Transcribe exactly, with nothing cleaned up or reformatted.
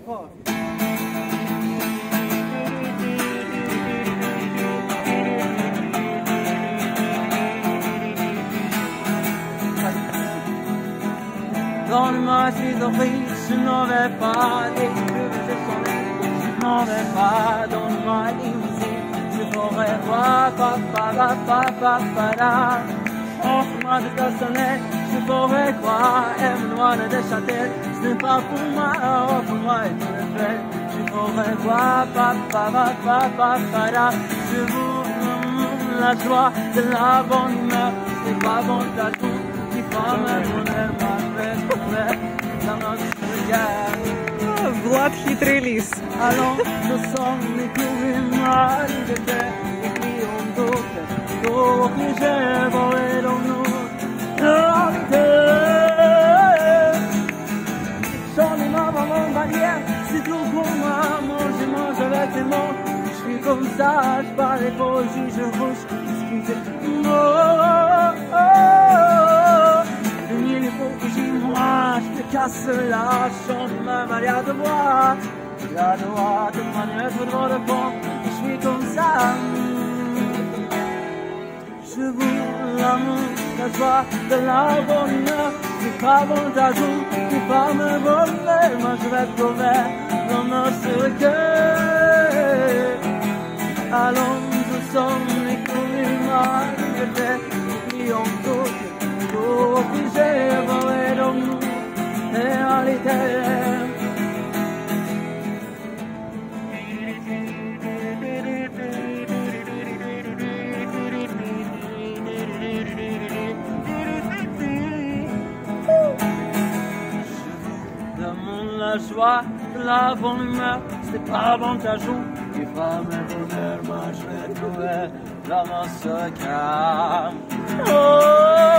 fort. Donne-moi ces oreilles, je n'en vais pas, les cheveux de soleil, je n'en vais pas, donne-moi les musiques, je pourrais voir, papa, papa, papa, papa. Offre-moi de ta sonnette, je pourrais croire, aime-moi de châtel, ce n'est pas pour moi, offre-moi et tu le fais, je pourrais voir, papa, papa, papa, je vous la joie de la bonne humeur, c'est pas bon t'as tout. Влад хитрый лис. C'est tout pour moi, manger, mange avec les mots. Je suis comme ça, je parle les beaux juges, je rouge, excusez-moi. Oh, oh, oh. Venir les beaux bougies, moi, je te casse la chambre, même à l'à de moi. L'à de moi, de manière tout droit de fond, je suis comme ça. Je veux l'amour, la joie, de la bonheur. C'est pas bon d'ajout, c'est pas me voler. Moi je vais te trouver dans notre cœur. Allons, nous sommes les coups je vais oublions tout. Pour que j'ai volé dans nous, réalité. La joie, la bonne humeur, c'est pas bon t'ajout, tu vas me bonheur, moi je vais trouver dans mon secret. Oh,